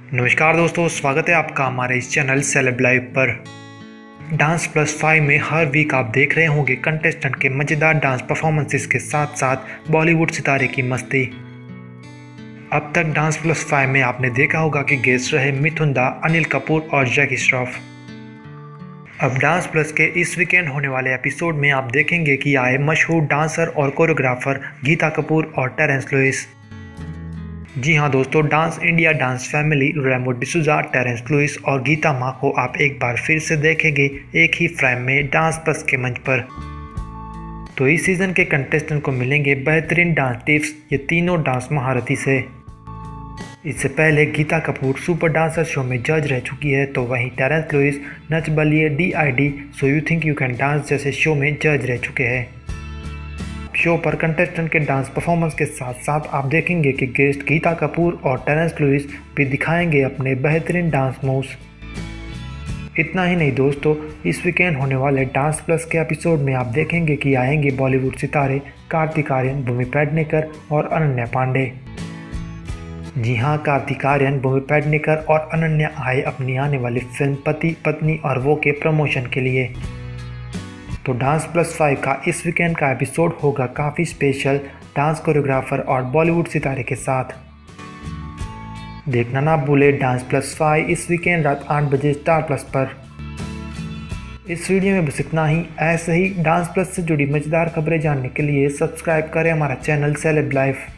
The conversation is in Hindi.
नमस्कार दोस्तों, स्वागत है आपका हमारे इस चैनल सेलेब लाइव पर। डांस प्लस 5 में हर वीक आप देख रहे होंगे कंटेस्टेंट के मज़ेदार डांस परफॉर्मेंसेस के साथ साथ बॉलीवुड सितारे की मस्ती। अब तक डांस प्लस 5 में आपने देखा होगा कि गेस्ट रहे मिथुन दा, अनिल कपूर और जैकी श्रॉफ। अब डांस प्लस के इस वीकेंड होने वाले एपिसोड में आप देखेंगे कि आए मशहूर डांसर और कोरियोग्राफर गीता कपूर और टेरेंस लुइस। जी हाँ दोस्तों, dance India dance family Remo D'Souza, Terence Lewis और गीता माँ को आप एक बार फिर से देखेंगे एक ही फ्रेम में डांस प्लस के मंच पर। तो इस सीज़न के कंटेस्टेंट को मिलेंगे बेहतरीन डांस टिप्स ये तीनों डांस महारथी से। इससे पहले Geeta Kapoor super dancer show में जज रह चुकी है, तो वहीं Terence Lewis Nach Baliye DID so you think you can dance जैसे शो में जज रह चुके हैं। शो पर कंटेस्टेंट के डांस परफॉर्मेंस के साथ साथ आप देखेंगे कि गेस्ट गीता कपूर और टेरेंस लुइस भी दिखाएंगे अपने बेहतरीन डांस मूव्स। इतना ही नहीं दोस्तों, इस वीकेंड होने वाले डांस प्लस के एपिसोड में आप देखेंगे कि आएंगे बॉलीवुड सितारे कार्तिक आर्यन, भूमि पेडनेकर और अनन्या पांडे। जी हाँ, कार्तिक आर्यन, भूमि पेडनेकर और अनन्या आए अपनी आने वाली फिल्म पति पत्नी और वो के प्रमोशन के लिए। तो डांस प्लस 5 का इस वीकेंड का एपिसोड होगा काफ़ी स्पेशल डांस कोरियोग्राफर और बॉलीवुड सितारे के साथ। देखना ना भूले डांस प्लस 5 इस वीकेंड रात 8 बजे स्टार प्लस पर। इस वीडियो में बस इतना ही। ऐसे ही डांस प्लस से जुड़ी मज़ेदार खबरें जानने के लिए सब्सक्राइब करें हमारा चैनल सेलेब लाइव।